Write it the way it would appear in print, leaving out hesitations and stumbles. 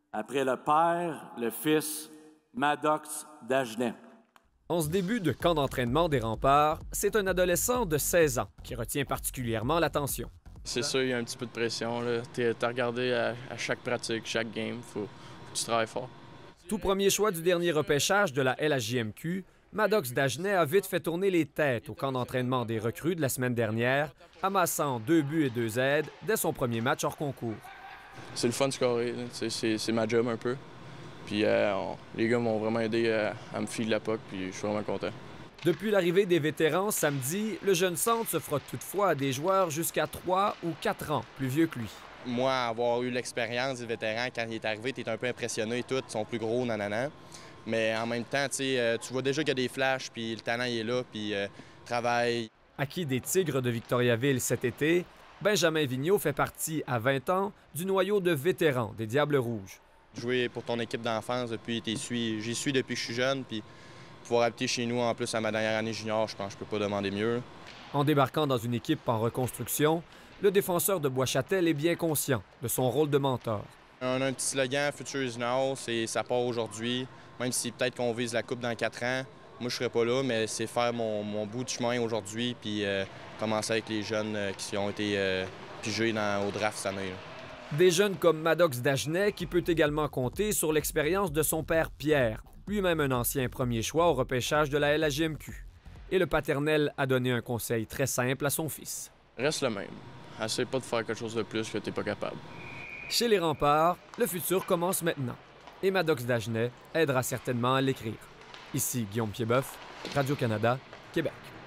Après le père, le fils, Maddox Dagenet. En ce début de camp d'entraînement des Remparts, c'est un adolescent de 16 ans qui retient particulièrement l'attention. C'est sûr, il y a un petit peu de pression. T'as regardé à chaque pratique, chaque game. Faut que tu travailles fort. Tout premier choix du dernier repêchage de la LHJMQ, Maddox Dagenet a vite fait tourner les têtes au camp d'entraînement des recrues de la semaine dernière, amassant 2 buts et 2 aides dès son premier match hors concours. C'est le fun de scorer. C'est ma job un peu. Puis les gars m'ont vraiment aidé à me filer la puck, puis je suis vraiment content. Depuis l'arrivée des vétérans samedi, le jeune centre se frotte toutefois à des joueurs jusqu'à 3 ou 4 ans plus vieux que lui. Moi, avoir eu l'expérience des vétérans, quand il est arrivé, tu es un peu impressionné, tout, ils sont plus gros, nanana. Mais en même temps, tu vois déjà qu'il y a des flashs, puis le talent il est là, puis travaille. Acquis des Tigres de Victoriaville cet été, Benjamin Vigneault fait partie, à 20 ans, du noyau de vétérans des Diables Rouges. Jouer pour ton équipe d'enfance j'y suis depuis que je suis jeune, puis pouvoir habiter chez nous en plus à ma dernière année junior, je pense que je peux pas demander mieux. En débarquant dans une équipe en reconstruction, le défenseur de Bois-Châtel est bien conscient de son rôle de mentor. On a un petit slogan « Future is now », ça part aujourd'hui, même si peut-être qu'on vise la coupe dans 4 ans. Moi, je serai pas là, mais c'est faire mon bout de chemin aujourd'hui, puis commencer avec les jeunes qui ont été pigés au draft cette année. Des jeunes comme Maddox Dagenet qui peut également compter sur l'expérience de son père Pierre, lui-même un ancien premier choix au repêchage de la LHJMQ. Et le paternel a donné un conseil très simple à son fils. Reste le même. Essaye pas de faire quelque chose de plus que t'es pas capable. Chez les Remparts, le futur commence maintenant. Et Maddox Dagenet aidera certainement à l'écrire. Ici Guillaume Piedboeuf, Radio-Canada, Québec.